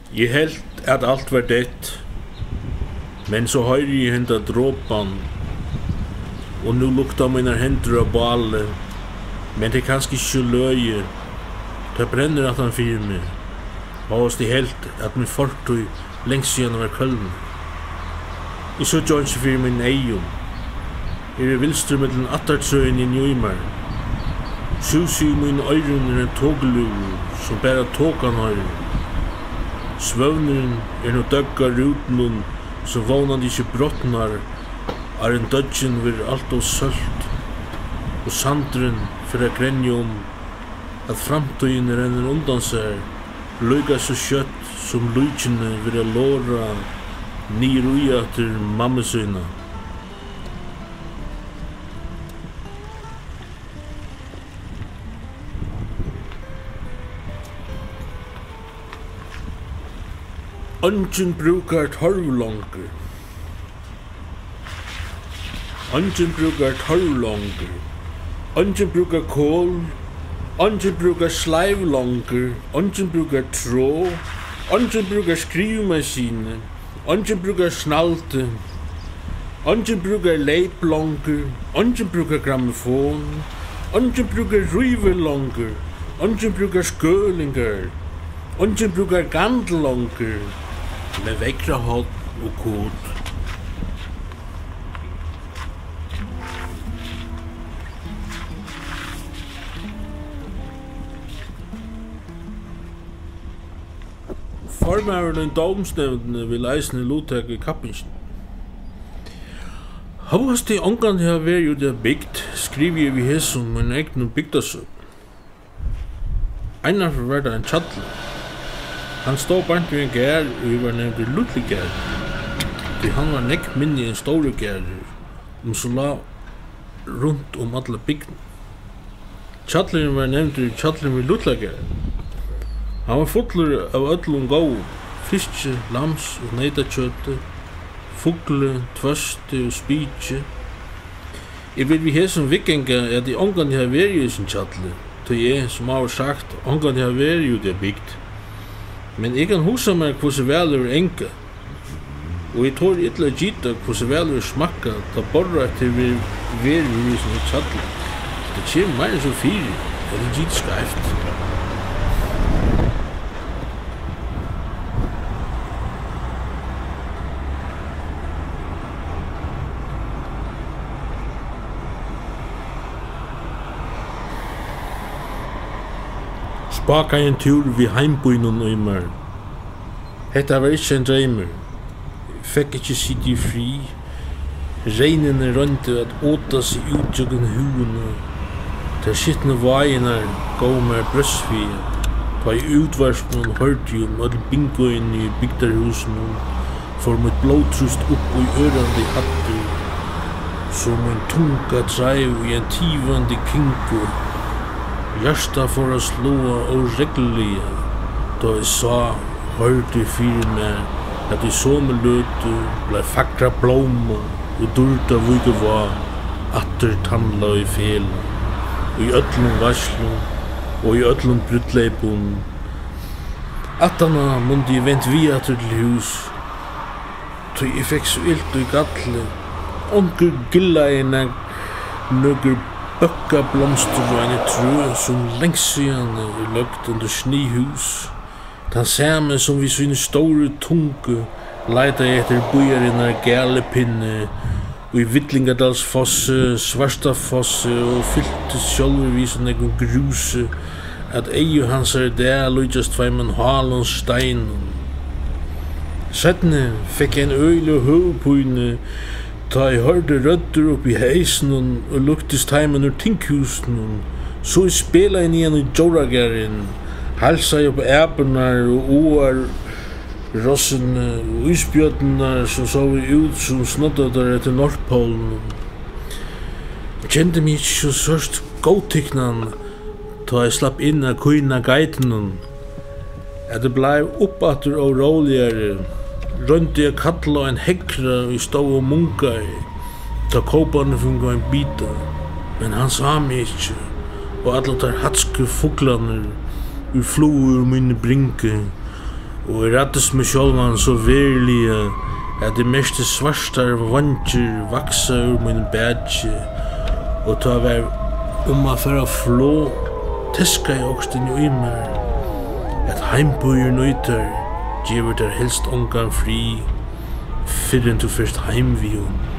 Jeg helt at alt var dett, men så høyre jeg henta dråpan, og nu lukta mine hender av bale, men det er kanskje ikke løye, det brenner at han fyrer meg, og det helt at min fortøy lengst igjen var køllen. Jeg så ikke ikke fyrer min eion, jeg er vilstur med den attartrøyen i Njøymar, susi i min øyren er en togluv, som bæra tåkan høyre. Svøvneren er no døgga ruten som vånande ikke brottnar, er en dødgen vir alt og sølt, og sandren fyrir a grenja at framtøyen renner undan seg, løyga så kjøtt som lujkjene vir a låra nir ui atter mammesøyna. Ongin brukar torvlonger. Ongin brukar torvlonger. Ongin brukar kål. Ongin brukar sleivlonger. Ongin brukar trå. Ongin brukar skrivemaskine. Ongin brukar snalte. Ongin brukar leiplonger. Ongin brukar grammofon. Ongin brukar rivelonger. Ongin brukar skølingar. Ongin brukar gandlonger. Med vekkra hot og kod. Formæren og domsnevndene vil eisne luttak i kappingen. Havast i ongan her veri ut av bygd, skriver jeg vi hesum min egnu bygdasøp. Einar var det en tjadle. Han stod bant ved en gær, og vi var nevnt Ludlig gær. Det han var nekk minni en store gær, så la rundt alle bygden. Tjadleren var nevnt Tjadleren ved Ludlig gær. Han var fotler av öllum góð, fiske, lams og neitakjøte, fugle, tvøste og spikje. Jeg vil vi hesum vikinga at I ongan har veri I sin tjadle, til jeg, som har sagt, ongan har veri ut av bygd. Men jeg kan husa meg hvordan vel er enka, og jeg tror ytla gita hvordan vel er smakka ta borra til vi veri I sin tjadle. Det kjem meir enn så fyri, det er gita skreift. Spaka en tur vi heimbøynun og Imar. Hetta var ikkje en dreimer. Fekk ikkje sitt I fri. Regnene rønte at åta seg utjøkken huene. Der skittne vainar gav meg brøstfie. Ta I utvarspen hørte all bingoen I bygdarhusen for mitt blodtrust opp og I ørande hatter. Som en tunga dreiv I en tivande kinko. Hjärsta for å slåa og reglige, da jeg sa, hørte fyrir meg at I somme løte blei fakra blåma og durta vuge var atter tandla I fela og I öllum varslum og I öllum brudleipun. Attana mundi I vent vi atter til hus, så jeg fekk så ilt og gatle, onker gilla nøgur bøkka blomster og en trø som lengst siden løgt under snihus. Den samme som vi sine store tunge leita etter bojarinnar gælepinne og I Vittlingadalsfosse, Svartafosse og fylltes sjálfur egen gruse at eiu hans der lujast tveimen halon steinen. Setne fekk en øyla høvpøyne ta I hørte rødder opp I heisen og luktes heimen ur tinkhusen, så I spela inn igjen I Djoragæren, halsa I opp ebernar og oar, rossene og isbjøtnar som så vi ut som snoddadar etter Nordpolen. Jeg kjente mig ikke så sørst godtiknan ta jeg slapp inn av kuina geiten, at det blei oppatter og roligere. Rønte jeg kalla en hekra I stå og munka I, ta kåpane funga en bita, men han sa mig ikke, og alle tar hatske fuglaner ur floer mine brinke, Og jeg rattes meg sjálvan så verilige at det meste svartar vanger vaksa ur min badge og ta var a fara flå teska jeg også den i meg at heimbøyer nøyter gjør der helst ongan fri fyrren du først heim vi